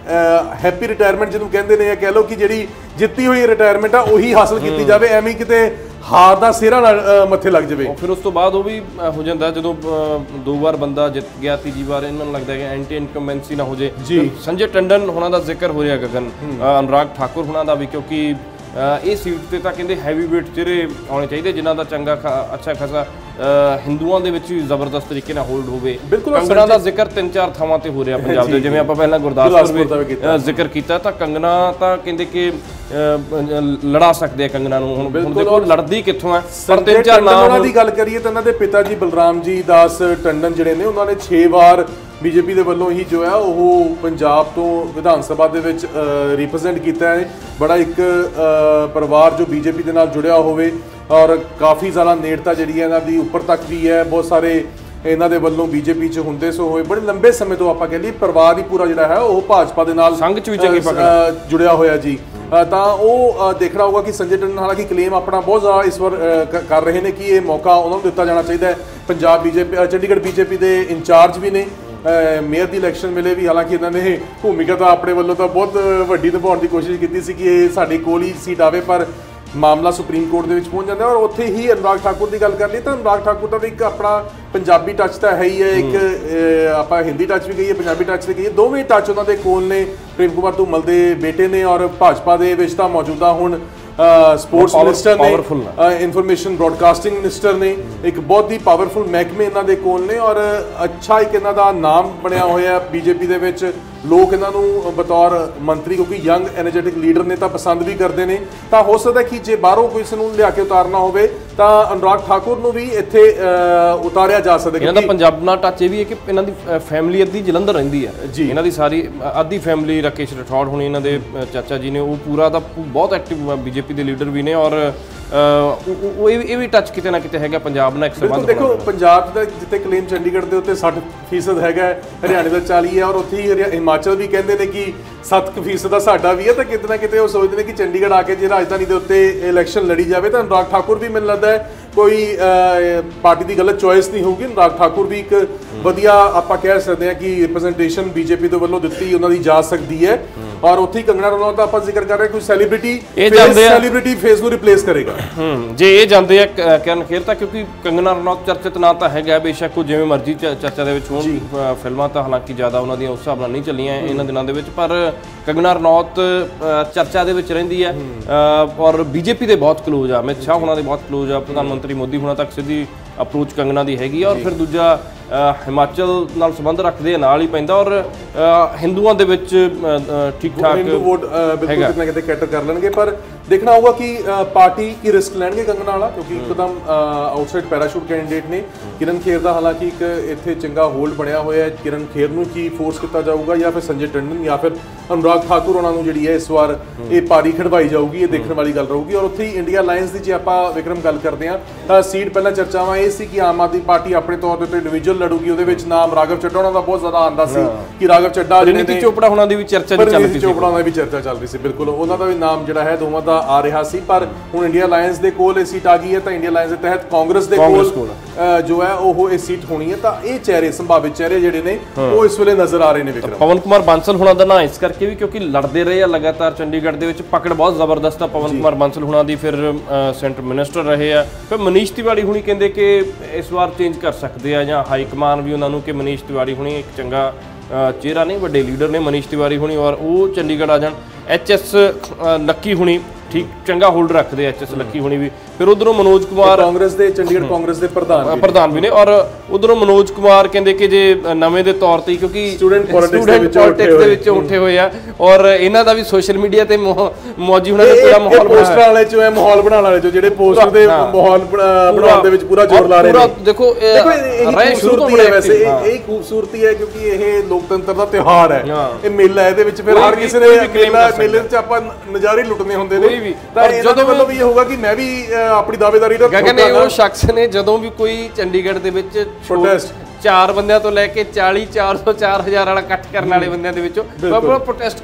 ਹੈਪੀ ਰਿਟਾਇਰਮੈਂਟ ਜਿਹਨੂੰ ਕਹਿੰਦੇ ਨੇ, ਕਹਿ ਲਓ ਕਿ ਜਿਹੜੀ ਜਿੱਤੀ ਹੋਈ ਰਿਟਾਇਰਮੈਂਟ ਆ ਉਹੀ ਹਾਸਲ ਕੀਤੀ ਜਾਵੇ, ਐਵੇਂ ਕਿਤੇ ਹਾਰ ਦਾ ਸਿਹਰਾ ਨਾਲ ਮੱਥੇ ਲੱਗ ਜਾਵੇ। ਫਿਰ ਉਸ ਤੋਂ ਬਾਅਦ ਉਹ ਵੀ ਹੋ ਜਾਂਦਾ ਜਦੋਂ ਦੋ ਵਾਰ ਬੰਦਾ ਜਿੱਤ ਗਿਆ, ਤੀਜੀ ਵਾਰ ਇਹਨਾਂ ਨੂੰ ਲੱਗਦਾ ਹੈ ਕਿ ਐਂਟੀ ਇਨਕੰਬੈਂਸੀ ਨਾ ਹੋ ਜੇ। ਸੰਜੇ ਟੰਡਨ ਹੁਣਾਂ ਦਾ ਜ਼ਿਕਰ ਹੋ ਰਿਹਾ, ਗਗਨ ਅਨੁਰਾਗ ਠਾਕੁਰ ਹੁਣਾਂ ਦਾ ਵੀ, ਕਿਉਂਕਿ ਇਹ ਸੀਟ ਤੇ ਤਾਂ ਕਹਿੰਦੇ ਹੈਵੀ ਵੇਟ ਚਿਹਰੇ ਆਉਣੇ ਚਾਹੀਦੇ ਜਿਨ੍ਹਾਂ ਦਾ ਚੰਗਾ ਅੱਛਾ ਖਾਸਾ ਹਿੰਦੂਆਂ ਦੇ ਵਿੱਚ ਵੀ ਜ਼ਬਰਦਸਤ ਤਰੀਕੇ ਨਾਲ ਹੋਲਡ ਹੋਵੇ। ਕੰਗਣਾ ਦਾ ਜ਼ਿਕਰ ਤਿੰਨ ਚਾਰ ਥਾਵਾਂ ਤੇ ਹੋ ਰਿਹਾ ਪੰਜਾਬ ਦੇ, ਜਿਵੇਂ ਆਪਾਂ ਪਹਿਲਾਂ ਗੁਰਦਾਸਪੁਰ ਵਿੱਚ ਜ਼ਿਕਰ ਕੀਤਾ, ਤਾਂ ਕੰਗਣਾ ਤਾਂ ਕਹਿੰਦੇ ਕਿ ਲੜਾ ਸਕਦੇ ਆ ਕੰਗਣਾ ਨੂੰ। ਹੁਣ ਹੁਣ ਦੇਖੋ ਲੜਦੀ ਕਿੱਥੋਂ ਹੈ, ਪਰ ਤਿੰਨ ਚਾਰ ਨਾਮ ਦੀ ਗੱਲ ਕਰੀਏ ਤਾਂ ਇਹਨਾਂ ਦੇ ਪਿਤਾ ਜੀ ਬਲਰਾਮ ਜੀ ਦਾਸ ਟੰਡਨ ਜਿਹੜੇ ਨੇ, ਉਹਨਾਂ ਨੇ ਛੇ ਵਾਰ ਬੀਜੇਪੀ ਦੇ ਵੱਲੋਂ ਹੀ ਜੋ ਹੈ ਉਹ ਪੰਜਾਬ ਤੋਂ ਵਿਧਾਨ ਸਭਾ ਦੇ ਵਿੱਚ ਰਿਪਰੈਜ਼ੈਂਟ ਕੀਤਾ ਹੈ। ਬੜਾ ਇੱਕ ਪਰਿਵਾਰ ਜੋ ਬੀਜੇਪੀ ਦੇ ਨਾਲ ਜੁੜਿਆ ਹੋਵੇ ਔਰ ਕਾਫੀ ਜ਼ਿਆਦਾ ਨੇੜਤਾ ਜਿਹੜੀ ਹੈ ਇਹਨਾਂ ਦੀ ਉੱਪਰ ਤੱਕ ਵੀ ਹੈ, ਬਹੁਤ ਸਾਰੇ ਇਹਨਾਂ ਦੇ ਵੱਲੋਂ ਬੀਜੇਪੀ 'ਚ ਹੁੰਦੇ ਸੋ ਹੋਏ, ਬੜੇ ਲੰਬੇ ਸਮੇਂ ਤੋਂ ਆਪਾਂ ਕਹਿ ਲਈਏ ਪਰਿਵਾਰ ਹੀ ਪੂਰਾ ਜਿਹੜਾ ਹੈ ਉਹ ਭਾਜਪਾ ਦੇ ਨਾਲ ਸੰਘ 'ਚ ਵੀ ਚੰਗੀ ਪਕੜ ਜੁੜਿਆ ਹੋਇਆ ਜੀ। ਤਾਂ ਉਹ ਦੇਖਣਾ ਹੋਊਗਾ ਕਿ ਸੰਜੇ ਟੰਡਨ ਹਾਲਾਂਕਿ ਕਲੇਮ ਆਪਣਾ ਬਹੁਤ ਜ਼ਿਆਦਾ ਇਸ ਵਾਰ ਕਰ ਰਹੇ ਨੇ ਕਿ ਇਹ ਮੌਕਾ ਉਹਨਾਂ ਨੂੰ ਦਿੱਤਾ ਜਾਣਾ ਚਾਹੀਦਾ ਹੈ। ਪੰਜਾਬ ਬੀਜੇਪੀ ਚੰਡੀਗੜ੍ਹ ਬੀਜੇਪੀ ਦੇ ਇੰਚਾਰਜ ਵੀ ਨੇ, ਮੇਅਰ ਦੀ ਇਲੈਕਸ਼ਨ ਵੇਲੇ ਵੀ ਹਾਲਾਂਕਿ ਇਹਨਾਂ ਨੇ ਭੂਮਿਕਾ ਤਾਂ ਆਪਣੇ ਵੱਲੋਂ ਤਾਂ ਬਹੁਤ ਵੱਡੀ ਨਿਭਾਉਣ ਦੀ ਕੋਸ਼ਿਸ਼ ਕੀਤੀ ਸੀ ਕਿ ਇਹ ਸਾਡੀ ਕੋਲ ਹੀ ਸੀਟ ਆਵੇ, ਪਰ ਮਾਮਲਾ ਸੁਪਰੀਮ ਕੋਰਟ ਦੇ ਵਿੱਚ ਪਹੁੰਚ ਜਾਂਦਾ ਔਰ ਉੱਥੇ ਹੀ ਅਨੁਰਾਗ ਠਾਕੁਰ ਦੀ ਗੱਲ ਕਰ ਲਈ ਤਾਂ ਅਨੁਰਾਗ ਠਾਕੁਰ ਦਾ ਵੀ ਇੱਕ ਆਪਣਾ ਪੰਜਾਬੀ ਟੱਚ ਤਾਂ ਹੈ ਹੀ ਹੈ, ਇੱਕ ਆਪਾਂ ਹਿੰਦੀ ਟੱਚ ਵੀ ਕਹੀਏ, ਪੰਜਾਬੀ ਟੱਚ ਵੀ ਕਹੀਏ, ਦੋਵੇਂ ਟੱਚ ਉਹਨਾਂ ਦੇ ਕੋਲ ਨੇ। ਪ੍ਰੇਮ ਕੁਮਾਰ ਧੂਮਲ ਦੇ ਬੇਟੇ ਨੇ ਔਰ ਭਾਜਪਾ ਦੇ ਵਿੱਚ ਤਾਂ ਮੌਜੂਦਾ ਹੁਣ ਸਪੋਰਟਸ ਮਿਨਿਸਟਰ ਨੇ, ਇਨਫੋਰਮੇਸ਼ਨ ਬ੍ਰੌਡਕਾਸਟਿੰਗ ਮਿਨਿਸਟਰ ਨੇ, ਇੱਕ ਬਹੁਤ ਹੀ ਪਾਵਰਫੁਲ ਮਹਿਕਮੇ ਇਹਨਾਂ ਦੇ ਕੋਲ ਨੇ ਔਰ ਅੱਛਾ ਇੱਕ ਇਹਨਾਂ ਦਾ ਨਾਮ ਬਣਿਆ ਹੋਇਆ ਬੀਜੇਪੀ ਦੇ ਵਿੱਚ। ਲੋਕ ਇਹਨਾਂ ਨੂੰ ਬਤੌਰ ਮੰਤਰੀ, ਕਿਉਂਕਿ ਯੰਗ ਐਨਰਜੈਟਿਕ ਲੀਡਰ ਨੇ, ਤਾਂ ਪਸੰਦ ਵੀ ਕਰਦੇ ਨੇ। ਤਾਂ ਹੋ ਸਕਦਾ ਕਿ ਜੇ ਬਾਹਰੋਂ ਕੋਈ ਇਸ ਨੂੰ ਲਿਆ ਕੇ ਉਤਾਰਨਾ ਹੋਵੇ ਤਾਂ ਅਨੁਰਾਗ ਠਾਕੁਰ ਨੂੰ ਵੀ ਇੱਥੇ ਉਤਾਰਿਆ ਜਾ ਸਕਦਾ। ਇਹਨਾਂ ਦਾ ਪੰਜਾਬ ਨਾਲ ਟੱਚ ਇਹ ਵੀ ਹੈ ਕਿ ਇਹਨਾਂ ਦੀ ਫੈਮਿਲੀ ਅੱਧੀ ਜਲੰਧਰ ਰਹਿੰਦੀ ਹੈ ਜੀ, ਇਹਨਾਂ ਦੀ ਸਾਰੀ ਅੱਧੀ ਫੈਮਿਲੀ, ਰਾਕੇਸ਼ ਰਾਠੌੜ ਹੋਣੀ ਇਹਨਾਂ ਦੇ ਚਾਚਾ ਜੀ ਨੇ, ਉਹ ਪੂਰਾ ਦਾ ਬਹੁਤ ਐਕਟਿਵ ਬੀਜੇਪੀ ਦੇ ਲੀਡਰ ਵੀ ਨੇ ਔਰ ਉਹ ਇਹ ਵੀ ਟੱਚ ਕਿਤੇ ਨਾ ਕਿਤੇ ਹੈਗਾ ਪੰਜਾਬ ਨਾਲ ਇੱਕ ਸੰਬੰਧ। ਦੇਖੋ ਪੰਜਾਬ ਦਾ ਜਿੱਥੇ ਕਲੇਮ ਚੰਡੀਗੜ੍ਹ ਦੇ ਉੱਤੇ ਸੱਠ ਫੀਸਦ ਹੈਗਾ, ਹਰਿਆਣੇ ਦਾ ਚਾਲੀ ਹੈ ਔਰ ਉੱਥੇ ਹੀ ਹਿਮਾਚਲ ਵੀ ਕਹਿੰਦੇ ਨੇ ਕਿ ਸੱਤ ਫੀਸਦ ਦਾ ਸਾਡਾ ਵੀ ਹੈ, ਤਾਂ ਕਿਤੇ ਨਾ ਕਿਤੇ ਉਹ ਸੋਚਦੇ ਨੇ ਕਿ ਚੰਡੀਗੜ੍ਹ ਆ ਕੇ ਜੇ ਰਾਜਧਾਨੀ ਦੇ ਉੱਤੇ ਇਲੈਕਸ਼ਨ ਲੜੀ ਜਾਵੇ ਤਾਂ ਅਨੁਰਾਗ ਠਾਕੁਰ ਵੀ ਮੈਨੂੰ ਲੱਗਦਾ ਹੈ ਕੋਈ ਪਾਰਟੀ ਦੀ ਗਲਤ ਚੋਇਸ ਨਹੀਂ ਹੋਊਗੀ। ਅਨੁਰਾਗ ਠਾਕੁਰ ਵੀ ਇੱਕ ਵਧੀਆ ਆਪਾਂ ਕਹਿ ਸਕਦੇ ਹਾਂ ਕਿ ਰਿਪਰੈਜ਼ੈਂਟੇਸ਼ਨ ਬੀਜੇਪੀ ਦੇ ਵੱਲੋਂ ਦਿੱਤੀ ਉਹਨਾਂ ਦੀ ਜਾ ਸਕਦੀ ਹੈ ਔਰ ਉੱਥੇ ਹੀ ਕੰਗਣਾ ਰਣੌਤ ਦਾ ਆਪਾਂ ਜ਼ਿਕਰ ਕਰ ਰਹੇ ਕੋਈ ਸੈਲੀਬ੍ਰਿਟੀ ਸੈਲੀਬ੍ਰਿਟੀ ਫੇਸ ਨੂੰ ਰਿਪਲੇਸ ਕਰੇਗਾ। ਹੂੰ ਜੇ ਇਹ ਜਾਂਦੇ ਆ ਕਰਨ ਖੇਰ ਤਾਂ, ਕਿਉਂਕਿ ਕੰਗਣਾ ਰਣੌਤ ਚਰਚਿਤ ਨਾਂ ਤਾਂ ਹੈਗਾ, ਬੇਸ਼ੱਕ ਉਹ ਜਿਵੇਂ ਮਰਜ਼ੀ ਚਰਚਾ ਦੇ ਵਿੱਚ ਹੋਣ, ਫਿਲਮਾਂ ਤਾਂ ਹਾਲਾਂਕਿ ਜ਼ਿਆਦਾ ਉਹਨਾਂ ਦੀਆਂ ਉਸ ਹਿਸਾਬ ਨਾਲ ਨਹੀਂ ਚੱਲੀਆਂ ਇਹਨਾਂ ਦਿਨਾਂ ਦੇ ਵਿੱਚ, ਪਰ ਕੰਗਣਾ ਰਣੌਤ ਚਰਚਾ ਦੇ ਵਿੱਚ ਰਹਿੰਦੀ ਹੈ ਔਰ ਬੀਜੇਪੀ ਦੇ ਬਹੁਤ ਕਲੋਜ਼ ਆ, ਅਮਿਤ ਸ਼ਾਹ ਉਹਨਾਂ ਦੇ ਬਹੁਤ ਕਲੋਜ਼ ਆ, ਪ੍ਰਧਾਨ ਮੰਤਰੀ ਮੋਦੀ ਹੁਣਾਂ ਤੱਕ ਸਿੱਧੀ ਅਪਰੋਚ ਕੰਗਣਾ ਦੀ ਹੈਗੀ ਔਰ ਫਿਰ ਦੂਜਾ ਹਿਮਾਚਲ ਨਾਲ ਸੰਬੰਧ ਰੱਖਦੇ ਨਾਲ ਹੀ ਪੈਂਦਾ ਔਰ ਹਿੰਦੂਆਂ ਦੇ ਵਿੱਚ ਠੀਕ ਠਾਕ ਹਿੰਦੂ ਵੋਟ ਬਿਲਕੁਲ ਕਿਤੇ ਨਾ ਕਿਤੇ ਕੈਟਰ ਕਰ ਲੈਣਗੇ। ਪਰ ਦੇਖਣਾ ਹੋਊਗਾ ਕਿ ਪਾਰਟੀ ਕੀ ਰਿਸਕ ਲੈਣਗੇ ਕੰਗਣਾ ਵਾਲਾ, ਕਿਉਂਕਿ ਇੱਕਦਮ ਆਊਟਸਾਈਡ ਪੈਰਾਸ਼ੂਟ ਕੈਂਡੀਡੇਟ ਨੇ। ਕਿਰਨ ਖੇਰ ਦਾ ਹਾਲਾਂਕਿ ਇੱਕ ਇੱਥੇ ਚੰਗਾ ਹੋਲਡ ਬਣਿਆ ਹੋਇਆ ਹੈ, ਕਿਰਨ ਖੇਰ ਨੂੰ ਕੀ ਫੋਰਸ ਕੀਤਾ ਜਾਊਗਾ ਜਾਂ ਫਿਰ ਸੰਜੇ ਟੰਡਨ ਜਾਂ ਫਿਰ ਅਨੁਰਾਗ ਠਾਕੁਰ ਉਹਨਾਂ ਨੂੰ ਜਿਹੜੀ ਹੈ ਇਸ ਵਾਰ ਇਹ ਪਾਰੀ ਖੜਵਾਈ ਜਾਊਗੀ, ਇਹ ਦੇਖਣ ਵਾਲੀ ਗੱਲ ਰਹੂਗੀ। ਔਰ ਉੱਥੇ ਹੀ ਇੰਡੀਆ ਅਲਾਈਅੰਸ ਦੀ ਜੇ ਆਪਾਂ ਵਿਕਰਮ ਗੱਲ ਕਰਦੇ ਹਾਂ ਤਾਂ ਸੀਟ ਪਹਿਲਾਂ ਚਰਚਾਵਾਂ ਇਹ ਸੀ ਕਿ ਆਮ ਆਦਮੀ ਪਾਰਟੀ ਆਪਣੇ ਤੌਰ ਦੇ ਉੱਤੇ ਇੰਡੀਵਿਜੂਅਲ ਲੜੂਗੀ, ਉਹਦੇ ਵਿੱਚ ਨਾਮ ਰਾਘਵ ਚੱਡਾ ਉਹਨਾਂ ਦਾ ਬਹੁਤ ਜ਼ਿਆਦਾ ਆਉਂਦਾ ਸੀ ਕਿ ਰਾਘਵ ਚੱਡਾ ਜਿਹੜੇ ਨੇ, ਚੋਪੜਾ ਉਹਨਾਂ ਦੀ ਵੀ ਚਰਚਾ ਚੱਲ ਰਹੀ ਸੀ, ਚੋਪੜਾ ਉਹਨਾਂ ਦੀ ਵੀ ਚਰਚਾ ਚੱਲ ਰਹੀ ਸੀ, ਬਿਲਕੁਲ ਉਹਨਾਂ ਦਾ ਵੀ ਨਾਮ ਜਿਹੜਾ ਹੈ ਦੋਵਾਂ ਦਾ ਆ ਰਿਹਾ ਸੀ। ਪਰ ਹੁਣ ਇੰਡੀਆ ਅਲਾਈਅੰਸ ਦੇ ਕੋਲ ਇਹ ਸੀਟ ਆ ਗਈ ਹੈ ਤਾਂ ਇੰਡੀਆ ਅਲਾਈਅੰਸ ਦੇ ਤਹਿਤ ਕਾਂਗਰਸ ਦੇ ਕੋਲ ਜੋ ਹੈ ਉਹ ਇਹ ਸੀਟ ਹੋਣੀ ਹੈ। ਤਾਂ ਇਹ ਚਿਹਰੇ ਸੰਭਾਵਿਤ ਚਿਹਰੇ ਜਿਹੜੇ ਨੇ ਉਹ ਇਸ ਵੇਲੇ ਨਜ਼ਰ ਆ ਰਹੇ ਨੇ ਵਿਕਰਮ। ਪਵਨ ਕੁਮਾਰ ਬਾਂਸਲ ਹੁਣਾਂ ਦਾ ਨਾਂ ਇਸ ਕਰਕੇ ਵੀ ਕਿਉਂਕਿ ਲੜਦੇ ਰਹੇ ਆ ਲਗਾਤਾਰ ਚੰਡੀਗੜ੍ਹ ਦੇ ਵਿੱਚ, ਪਕੜ ਬਹੁਤ ਜ਼ਬਰਦਸਤ ਆ ਪਵਨ ਕੁਮਾਰ ਬਾਂਸਲ ਹੁਣਾਂ ਦੀ, ਫਿਰ ਸੈਂਟਰ ਮਿਨਿਸਟਰ ਰਹੇ ਆ। ਫਿਰ ਮਨੀਸ਼ ਤਿਵਾੜੀ ਹੁਣੀ ਕਹਿੰਦੇ ਕਿ ਇਸ ਵਾਰ ਚੇਂਜ ਕਰ ਸਕਦੇ ਆ ਜਾਂ ਹਾਈ ਕਮਾਨ ਵੀ ਉਹਨਾਂ ਨੂੰ ਕਿ ਮਨੀਸ਼ ਤਿਵਾੜੀ ਹੁਣੀ ਇੱਕ ਚੰਗਾ ਚਿਹਰਾ ਨਹੀਂ, ਵੱਡੇ ਲੀਡਰ ਨੇ ਮਨੀਸ਼ ਤਿਵਾੜੀ ਹੁਣੀ ਔਰ ਉਹ ਚੰਡੀਗੜ੍ਹ ਆ ਜਾਣ। ਐਚ ਐਸ ਲੱਕੀ ਹੁਣੀ ਠੀਕ ਚੰਗਾ ਹੋਲਡ ਰੱਖਦੇ ਐਚ ਐਸ ਲੱਕੀ ਹੁਣੀ ਵੀ। ਫਿਰ ਉਧਰੋਂ ਮਨੋਜ ਕੁਮਾਰ ਕਾਂਗਰਸ ਦੇ ਚੰਡੀਗੜ੍ਹ ਕਾਂਗਰਸ ਦੇ ਪ੍ਰਧਾਨ ਪ੍ਰਧਾਨ ਵੀ ਨੇ ਔਰ ਉਧਰੋਂ ਮਨੋਜ ਕੁਮਾਰ ਕਹਿੰਦੇ ਕਿ ਜੇ ਨਵੇਂ ਦੇ ਤੌਰ ਤੇ ਕਿਉਂਕਿ ਸਟੂਡੈਂਟ ਪੋਲਿਟਿਕਸ ਦੇ ਵਿੱਚ ਉੱਠੇ ਹੋਏ ਆ ਔਰ ਇਹਨਾਂ ਦਾ ਵੀ ਸੋਸ਼ਲ ਮੀਡੀਆ ਤੇ ਮੌਜੀ ਹੁਣਾਂ ਨੇ ਪੂਰਾ ਮਾਹੌਲ ਪੋਸਟਰਾਂ ਵਾਲੇ ਚੋਂ ਮਾਹੌਲ ਬਣਾਉਣ ਵਾਲੇ ਚੋਂ ਜਿਹੜੇ ਪੋਸਟਰ ਦੇ ਮਾਹੌਲ ਬਣਾਉਣ ਦੇ ਵਿੱਚ ਪੂਰਾ ਜ਼ੋਰ ਲਾ ਰਹੇ ਨੇ। ਦੇਖੋ ਇਹ ਸ਼ੁਰੂ ਤੋਂ ਬੜੇ ਵੈਸੇ ਇਹ ਖੂਬਸੂਰਤੀ ਹੈ ਕਿਉਂਕਿ ਇਹ ਲੋਕਤੰਤਰ ਦਾ ਤਿਉਹਾਰ ਹੈ, ਇਹ ਮੇਲਾ, ਇਹਦੇ ਵਿੱਚ ਫਿਰ ਹਰ ਕਿਸੇ ਨੇ ਮੇਲੇ ਵਿੱਚ ਆਪਾਂ ਨਜ਼ਾਰੇ ਲੁੱਟਣੇ ਹੁੰਦੇ ਨੇ। ਤਾਂ ਜਦੋਂ ਵੱਲੋਂ ਵੀ ਇਹ ਹੋਊਗਾ ਕਿ ਮੈਂ ਵੀ ਆਪਣੀ ਦਾਅਵੇਦਾਰੀ ਦਾ ਕਹਿੰਦੇ ਉਹ ਸ਼ਖਸ ਨੇ ਜਦੋਂ ਵੀ ਕੋਈ ਚੰਡੀਗੜ੍ਹ ਦੇ ਵਿੱਚ ਪ੍ਰੋਟੈਸਟ ਚਾਰ ਬੰਦਿਆਂ ਤੋਂ ਲੈ ਕੇ ਚਾਲੀ ਚਾਰ ਸੌ ਚਾਰ ਹਜ਼ਾਰ ਵਾਲਾ ਇਕੱਠ ਕਰਨ ਵਾਲੇ ਬੰਦਿਆਂ ਦੇ ਵਿੱਚੋਂ ਪ੍ਰੋਟੈਸਟ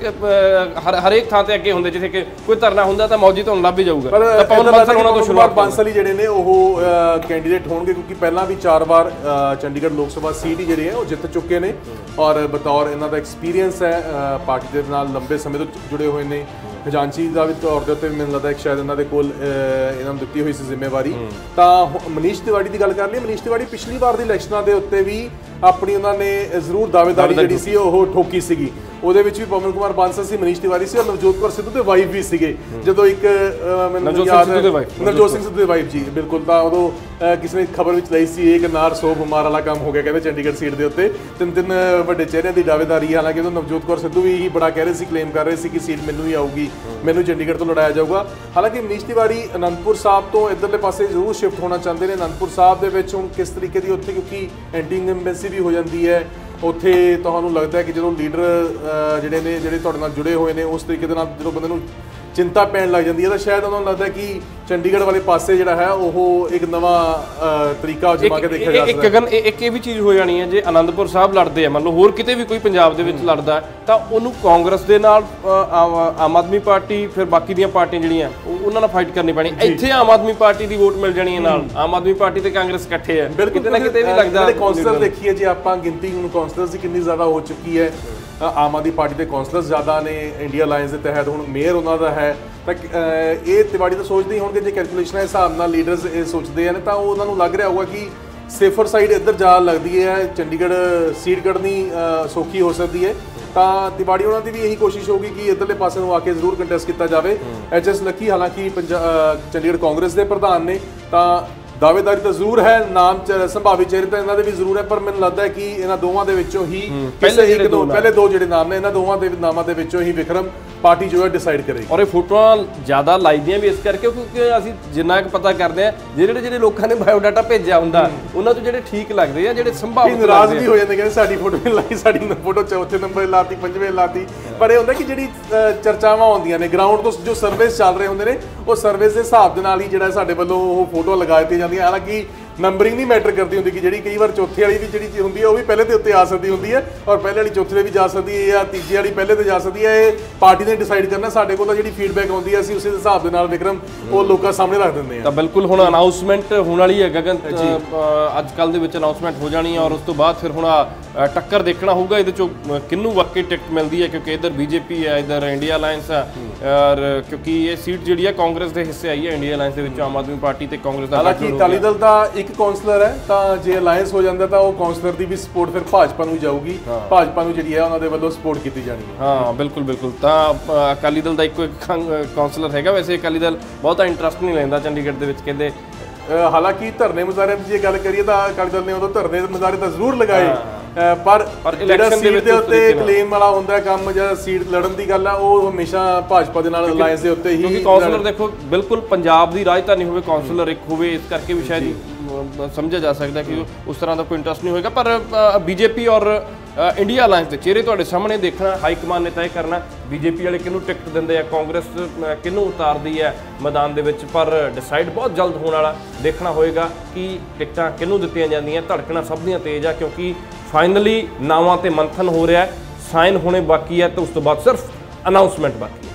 ਹਰੇਕ ਥਾਂ ਤੇ ਅੱਗੇ ਹੁੰਦੇ, ਜਿੱਥੇ ਕਿ ਕੋਈ ਧਰਨਾ ਹੁੰਦਾ ਤਾਂ ਮੌਜੀ ਤੁਹਾਨੂੰ ਲੱਭ ਹੀ ਜਾਊਗਾ। ਤਾਂ ਪਵਨ ਬਾਂਸਲ ਉਹਨਾਂ ਤੋਂ ਸ਼ੁਰੂਆਤ ਬਾਂਸਲ ਹੀ ਜਿਹੜੇ ਨੇ ਉਹ ਕੈਂਡੀਡੇਟ ਹੋਣਗੇ ਕਿਉਂਕਿ ਪਹਿਲਾਂ ਵੀ ਚਾਰ ਵਾਰ ਚੰਡੀਗੜ੍ਹ ਲੋਕ ਸਭਾ ਸੀਟ ਹੀ ਜਿਹੜੇ ਹੈ ਉਹ ਜਿੱਤ ਚੁੱਕੇ ਨੇ ਔਰ ਬਤੌਰ ਇਹਨਾਂ ਦਾ ਐਕਸਪੀਰੀਅੰਸ ਹੈ ਪਾਰਟੀ ਦੇ ਨਾਲ ਲੰਬੇ ਸਮੇਂ ਤੋਂ ਜੁੜੇ ਹੋਏ ਨੇ। ਖਜ਼ਾਨਚੀ ਦਾ ਵੀ ਤੌਰ ਦੇ ਉੱਤੇ ਮੈਨੂੰ ਲੱਗਦਾ ਇੱਕ ਸ਼ਾਇਦ ਇਹਨਾਂ ਦੇ ਕੋਲ ਇਹਨਾਂ ਨੂੰ ਦਿੱਤੀ ਹੋਈ ਸੀ ਜ਼ਿੰਮੇਵਾਰੀ। ਤਾਂ ਮਨੀਸ਼ ਤਿਵਾੜੀ ਦੀ ਗੱਲ ਕਰ ਲਈ, ਮਨੀਸ਼ ਤਿਵਾੜੀ ਪਿਛਲੀ ਵਾਰ ਦੀ ਇਲੈਕਸ਼ਨਾਂ ਦੇ ਉੱਤੇ ਵੀ ਆਪਣੀ ਉਹਨਾਂ ਨੇ ਜ਼ਰੂਰ ਦਾਅਵੇਦਾਰੀ ਜਿਹੜੀ ਸੀ ਉਹ ਠੋਕੀ ਸੀਗੀ, ਉਹਦੇ ਵਿੱਚ ਵੀ ਪਵਨ ਕੁਮਾਰ ਬਾਂਸਲ ਸੀ, ਮਨੀਸ਼ ਤਿਵਾੜੀ ਸੀ ਔਰ ਨਵਜੋਤ ਕੌਰ ਸਿੱਧੂ ਦੇ ਵਾਈਫ ਵੀ ਸੀਗੇ। ਜਦੋਂ ਇੱਕ ਮੈਨੂੰ ਯਾਦ ਹੈ ਨਵਜੋਤ ਸਿੰਘ ਸਿੱਧੂ ਦੇ ਵਾਈਫ ਜੀ ਬਿਲਕੁਲ, ਤਾਂ ਉਦੋਂ ਕਿਸੇ ਨੇ ਖਬਰ ਵਿੱਚ ਲਈ ਸੀ ਇੱਕ ਨਾਰ ਸੋ ਬਿਮਾਰ ਵਾਲਾ ਕੰਮ ਹੋ ਗਿਆ ਕਹਿੰਦੇ ਚੰਡੀਗੜ੍ਹ ਸੀਟ ਦੇ ਉੱਤੇ ਤਿੰਨ ਤਿੰਨ ਵੱਡੇ ਚਿਹਰਿਆਂ ਦੀ ਦਾਅਵੇਦਾਰੀ। ਹਾਲਾਂਕਿ ਉਦੋਂ ਨਵਜੋਤ ਕੌਰ ਸਿੱਧੂ ਵੀ ਬੜਾ ਕਹਿ ਰਹੇ ਸੀ, ਕਲੇਮ ਕਰ ਰਹੇ ਸੀ ਕਿ ਸੀਟ ਮੈਨੂੰ ਹੀ ਆਊਗੀ, ਮੈਨੂੰ ਚੰਡੀਗੜ੍ਹ ਤੋਂ ਲੜਾਇਆ ਜਾਊਗਾ। ਹਾਲਾਂਕਿ ਮਨੀਸ਼ ਤਿਵਾੜੀ ਅਨੰਦਪੁਰ ਸਾਹਿਬ ਤੋਂ ਇੱਧਰਲੇ ਪਾਸੇ ਜ਼ਰੂਰ ਸ਼ਿਫਟ ਹੋਣਾ ਚਾਹੁੰਦੇ ਨੇ। ਅਨੰਦਪੁਰ ਸਾਹਿਬ ਦੇ ਵਿੱਚ ਹੁਣ ਕਿਸ ਤਰੀਕੇ ਦੀ ਉੱਥੇ ਕਿਉਂਕਿ ਐਂਟੀ ਇੰਕੰਬੈਂਸੀ ਵੀ ਹੋ ਜਾਂਦੀ ਹੈ, ਉੱਥੇ ਤੁਹਾਨੂੰ ਲੱਗਦਾ ਹੈ ਕਿ ਜਦੋਂ ਲੀਡਰ ਜਿਹੜੇ ਨੇ ਜਿਹੜੇ ਤੁਹਾਡੇ ਨਾਲ ਜੁੜੇ ਹੋਏ ਨੇ ਉਸ ਤਰੀਕੇ ਦੇ ਨਾਲ ਜਦੋਂ ਬੰਦੇ ਨੂੰ ਚਿੰਤਾ ਪੈਣ ਲੱਗ ਜਾਂਦੀ ਹੈ ਤਾਂ ਸ਼ਾਇਦ ਉਹਨਾਂ ਨੂੰ ਲੱਗਦਾ ਕਿ ਚੰਡੀਗੜ੍ਹ ਵਾਲੇ ਪਾਸੇ ਜਿਹੜਾ ਹੈ ਉਹ ਇੱਕ ਨਵਾਂ ਤਰੀਕਾ ਅਜਮਾ ਕੇ ਦੇਖਿਆ ਜਾ ਸਕਦਾ। ਇੱਕ ਗਗਨ ਇੱਕ ਇਹ ਵੀ ਚੀਜ਼ ਹੋ ਜਾਣੀ ਹੈ, ਜੇ ਅਨੰਦਪੁਰ ਸਾਹਿਬ ਲੜਦੇ ਆ, ਮੰਨ ਲਓ ਹੋਰ ਕਿਤੇ ਵੀ ਕੋਈ ਪੰਜਾਬ ਦੇ ਵਿੱਚ ਲੜਦਾ ਤਾਂ ਉਹਨੂੰ ਕਾਂਗਰਸ ਦੇ ਨਾਲ ਆਮ ਆਦਮੀ ਪਾਰਟੀ ਫਿਰ ਬਾਕੀ ਦੀਆਂ ਪਾਰਟੀਆਂ ਜਿਹੜੀਆਂ ਉਹਨਾਂ ਨਾਲ ਫਾਈਟ ਕਰਨੀ ਪੈਣੀ। ਇੱਥੇ ਆਮ ਆਦਮੀ ਪਾਰਟੀ ਦੀ ਵੋਟ ਮਿਲ ਜਾਣੀ ਹੈ ਨਾਲ, ਆਮ ਆਦਮੀ ਪਾਰਟੀ ਤੇ ਕਾਂਗਰਸ ਇਕੱਠੇ ਆ, ਕਿਤੇ ਨਾ ਕਿਤੇ ਵੀ ਲੱਗਦਾ। ਕਾਉਂਸਲਰ ਦੇਖੀਏ ਜੇ ਆਪਾਂ ਗਿਣਤੀ ਹੁਣ ਕਾਉਂਸਲਰਸ ਦੀ ਕਿੰਨੀ ਜ਼ਿਆਦਾ ਹੋ ਚੁੱਕੀ ਹੈ, ਆਮ ਆਦਮੀ ਪਾਰਟੀ ਦੇ ਕਾਉਂਸਲਰਸ ਜ਼ਿਆਦਾ ਨੇ, ਇੰਡੀਆ ਅਲਾਈਅੰਸ ਦੇ ਤਹਿਤ ਹੁਣ ਮੇਅਰ ਉਹਨਾਂ ਦਾ ਹੈ, ਤਾਂ ਇਹ ਤਿਵਾੜੀ ਤਾਂ ਸੋਚਦੇ ਹੀ ਹੋਣਗੇ ਜੇ ਕੈਲਕੂਲੇਸ਼ਨਾਂ ਦੇ ਹਿਸਾਬ ਨਾਲ ਲੀਡਰਸ ਇਹ ਸੋਚਦੇ ਹਨ ਤਾਂ ਉਹਨਾਂ ਨੂੰ ਲੱਗ ਰਿਹਾ ਹੋਊਗਾ ਕਿ ਸੇਫਰ ਸਾਈਡ ਇੱਧਰ ਜਾ ਲੱਗਦੀ ਹੈ, ਚੰਡੀਗੜ੍ਹ ਸੀਟ ਕੱਢਣੀ ਸੌਖੀ ਹੋ ਸਕਦੀ ਹੈ। ਤਾਂ ਤਿਵਾੜੀ ਉਹਨਾਂ ਦੀ ਵੀ ਇਹੀ ਕੋਸ਼ਿਸ਼ ਹੋਊਗੀ ਕਿ ਇੱਧਰਲੇ ਪਾਸੇ ਨੂੰ ਆ ਕੇ ਜ਼ਰੂਰ ਕੰਟੈਸਟ ਕੀਤਾ ਜਾਵੇ। ਐਚ ਐਸ ਲੱਕੀ ਹਾਲਾਂਕਿ ਚੰਡੀਗੜ੍ਹ ਕਾਂਗਰਸ ਦੇ ਪ੍ਰਧਾਨ ਨੇ ਤਾਂ ਦਾਅਵੇਦਾਰੀ ਤਾਂ ਜ਼ਰੂਰ ਹੈ, ਨਾਮ ਸੰਭਾਵੀ ਚਿਹਰੇ ਤਾਂ ਇਹਨਾਂ ਦੇ ਵੀ ਜ਼ਰੂਰ ਹੈ, ਪਰ ਮੈਨੂੰ ਲੱਗਦਾ ਹੈ ਕਿ ਇਹਨਾਂ ਦੋਵਾਂ ਦੇ ਵਿੱਚੋਂ ਹੀ ਕਿਸੇ ਇੱਕ ਦੋ ਪਹਿਲੇ ਦੋ ਜਿਹੜੇ ਨਾਮ ਨੇ ਇਹਨਾਂ ਦੋਵਾਂ ਦੇ ਨਾਮਾਂ ਦੇ ਵਿੱਚੋਂ ਹੀ ਵਿਕਰਮ ਪਾਰਟੀ ਜੋ ਹੈ ਡਿਸਾਈਡ ਕਰੇਗੀ। ਔਰ ਇਹ ਫੋਟੋਆਂ ਜ਼ਿਆਦਾ ਲਾਈਦੀਆਂ ਵੀ ਇਸ ਕਰਕੇ ਕਿਉਂਕਿ ਅਸੀਂ ਜਿੰਨਾ ਕੁ ਪਤਾ ਕਰਦੇ ਆ ਜਿਹੜੇ ਜਿਹੜੇ ਲੋਕਾਂ ਨੇ ਬਾਇਓਡਾਟਾ ਭੇਜਿਆ ਹੁੰਦਾ ਉਹਨਾਂ ਤੋਂ ਜਿਹੜੇ ਠੀਕ ਲੱਗਦੇ ਆ, ਜਿਹੜੇ ਸੰਭਾਵਿਤ ਨਾਰਾਜ਼ ਵੀ ਹੋ ਜਾਂਦੇ ਕਹਿੰਦੇ ਸਾਡੀ ਫੋਟੋ ਨਹੀਂ ਲਾਈ, ਸਾਡੀ ਫੋਟੋ ਚੌਥੇ ਨੰਬਰ ਲਾਤੀ, ਪੰਜਵੇਂ ਲਾਤੀ। ਪਰ ਇਹ ਹੁੰਦਾ ਕਿ ਜਿਹੜੀ ਚਰਚਾਵਾਂ ਹੁੰਦੀਆਂ ਨੇ ਗਰਾਊਂਡ ਤੋਂ ਜੋ ਸਰਵੇਸ ਚੱਲ ਰਹੇ ਹੁੰਦੇ ਨੇ ਉਹ ਸਰਵੇਸ ਦੇ ਹਿਸਾਬ ਦੇ ਨਾਲ ਹੀ ਜਿਹੜਾ ਸਾਡੇ ਵੱਲੋਂ ਉਹ ਫੋਟੋ ਲਗਾ ਦਿੱਤੀਆਂ ਜਾਂਦੀਆਂ। ਹਾਲਾਂਕਿ ਨੰਬਰਿੰਗ ਨਹੀਂ ਮੈਟਰ ਕਰਦੀ ਹੁੰਦੀ ਕਿ ਜਿਹੜੀ ਕਈ ਵਾਰ ਚੌਥੇ ਵਾਲੀ ਵੀ ਜਿਹੜੀ ਹੁੰਦੀ ਹੈ ਉਹ ਵੀ ਪਹਿਲੇ ਦੇ ਉੱਤੇ ਆ ਸਕਦੀ ਹੁੰਦੀ ਹੈ ਔਰ ਪਹਿਲੇ ਵਾਲੀ ਚੌਥੇ ਤੇ ਵੀ ਜਾ ਸਕਦੀ ਹੈ ਜਾਂ ਤੀਜੇ ਵਾਲੀ ਪਹਿਲੇ ਤੇ ਜਾ ਸਕਦੀ ਹੈ। ਇਹ ਪਾਰਟੀ ਨੇ ਡਿਸਾਈਡ ਕਰਨਾ। ਸਾਡੇ ਕੋਲ ਤਾਂ ਜਿਹੜੀ ਫੀਡਬੈਕ ਆਉਂਦੀ ਹੈ ਅਸੀਂ ਉਸੇ ਹਿਸਾਬ ਦੇ ਨਾਲ ਵਿਕਰਮ ਉਹ ਲੋਕਾਂ ਸਾਹਮਣੇ ਰੱਖ ਦਿੰਦੇ ਹਾਂ। ਤਾਂ ਬਿਲਕੁਲ ਹੁਣ ਅਨਾਉਂਸਮੈਂਟ ਹੋਣ ਵਾਲੀ ਹੈ ਗਗਨ, ਅੱਜ ਕੱਲ੍ਹ ਦੇ ਵਿੱਚ ਅਨਾਉਂਸਮੈਂਟ ਹੋ ਜਾਣੀ ਹੈ ਔਰ ਉਸ ਤੋਂ ਬਾਅਦ ਫਿਰ ਹੁਣ ਟੱਕਰ ਦੇਖਣਾ ਹੋਊਗਾ ਇਹਦੇ ਚੋਂ ਕਿਹਨੂੰ ਵਾਕਈ ਟਿਕਟ ਮਿਲਦੀ ਹੈ, ਕਿਉਂਕਿ ਇੱਧਰ ਬੀਜੇਪੀ ਹੈ, ਇੱਧਰ ਇੰਡੀਆ ਅਲਾਈਅੰਸ ਹੈ ਔਰ ਕਿਉਂਕਿ ਇਹ ਸੀਟ ਜਿਹੜੀ ਹੈ ਕਾਂਗਰਸ ਦੇ ਹਿੱਸੇ ਆਈ ਹੈ ਇੰਡੀਆ ਅਲਾਈਅੰਸ ਦੇ ਵਿੱਚ ਆਮ ਆਦਮੀ ਪਾਰਟੀ ਤੇ ਕਾਂਗਰਸ ਦਾ। ਹਾਲਾਂਕਿ ਅਕਾਲੀ ਦਲ ਦਾ ਇੱਕ ਕਾਉਂਸਲਰ ਹੈ ਤਾਂ ਜੇ ਅਲਾਈਅੰਸ ਹੋ ਜਾਂਦਾ ਤਾਂ ਉਹ ਕਾਉਂਸਲਰ ਦੀ ਵੀ ਸਪੋਰਟ ਫਿਰ ਭਾਜਪਾ ਨੂੰ ਜਾਊਗੀ, ਭਾਜਪਾ ਨੂੰ ਜਿਹੜੀ ਹੈ ਉਹਨਾਂ ਦੇ ਵੱਲੋਂ ਸਪੋਰਟ ਕੀਤੀ ਜਾਣੀ ਹੈ। ਹਾਂ ਬਿਲਕੁਲ ਬਿਲਕੁਲ। ਤਾਂ ਅਕਾਲੀ ਦਲ ਦਾ ਇੱਕੋ ਇੱਕ ਕਾਉਂਸਲਰ ਹੈਗਾ, ਵੈਸੇ ਅਕਾਲੀ ਦਲ ਬਹੁਤਾ ਇੰਟਰਸਟ ਨਹੀਂ ਲੈਂਦਾ ਚੰਡੀਗੜ੍ਹ ਦੇ ਵਿੱਚ ਕਹਿੰਦੇ। ਹਾਲਾਂਕਿ ਧਰਨੇ ਮੁਜ਼ਾਹਰਿਆਂ ਦੀ ਜੇ ਗੱਲ ਕਰੀਏ ਤਾਂ ਅਕਾਲੀ ਦਲ ਨੇ ਉਦੋਂ ਧਰਨੇ ਮੁਜ਼ਾਹਰੇ ਤਾਂ ਜ਼ਰੂਰ ਲਗਾਏ, ਪਰ ਜਿਹੜਾ ਸੀਟ ਦੇ ਉੱਤੇ ਕਲੇਮ ਵਾਲਾ ਹੁੰਦਾ ਕੰਮ ਜਾਂ ਸੀਟ ਲੜਨ ਦੀ ਗੱਲ ਆ ਉਹ ਹਮੇਸ਼ਾ ਭਾਜਪਾ ਦੇ ਨਾਲ ਅਲਾਈਅੰਸ ਦੇ ਉੱਤੇ ਹੀ। ਕਿਉਂਕਿ ਕਾਉਂਸਲਰ ਦੇਖੋ ਬਿਲਕੁਲ ਪੰਜਾਬ ਦੀ ਰਾਜਧਾਨੀ ਹੋਵੇ, ਕਾਉਂਸਲਰ ਇੱਕ ਹੋਵੇ, ਇਸ ਕਰਕੇ ਵੀ ਸ਼ਾਇਦ ਸਮਝਿਆ ਜਾ ਸਕਦਾ ਕਿ ਉਸ ਤਰ੍ਹਾਂ ਦਾ ਕੋਈ ਇੰਟਰਸਟ ਨਹੀਂ ਹੋਏਗਾ। ਪਰ ਬੀਜੇਪੀ ਔਰ ਇੰਡੀਆ ਅਲਾਈਅੰਸ ਦੇ ਚਿਹਰੇ ਤੁਹਾਡੇ ਸਾਹਮਣੇ ਦੇਖਣਾ, ਹਾਈ ਕਮਾਨ ਨੇ ਤੈਅ ਕਰਨਾ ਬੀਜੇਪੀ ਵਾਲੇ ਕਿਹਨੂੰ ਟਿਕਟ ਦਿੰਦੇ ਆ, ਕਾਂਗਰਸ ਕਿਹਨੂੰ ਉਤਾਰਦੀ ਹੈ ਮੈਦਾਨ ਦੇ ਵਿੱਚ। ਪਰ ਡਿਸਾਈਡ ਬਹੁਤ ਜਲਦ ਹੋਣ ਵਾਲਾ ਦੇਖਣਾ ਹੋਏਗਾ ਕਿ ਟਿਕਟਾਂ ਕਿਹਨੂੰ ਦਿੱਤੀਆਂ ਜਾਂਦੀਆਂ। ਧੜਕਣਾ ਸਭ ਦੀਆਂ ਤੇਜ਼ ਆ ਕਿਉਂਕਿ ਫਾਈਨਲੀ ਨਾਵਾਂ ਤੇ ਮੰਥਨ ਹੋ ਰਿਹਾ, ਸਾਈਨ ਹੋਣੇ ਬਾਕੀ ਹੈ ਤੇ ਉਸ ਤੋਂ ਬਾਅਦ ਸਿਰਫ ਅਨਾਉਂਸਮੈਂਟ ਬਾਕੀ ਹੈ।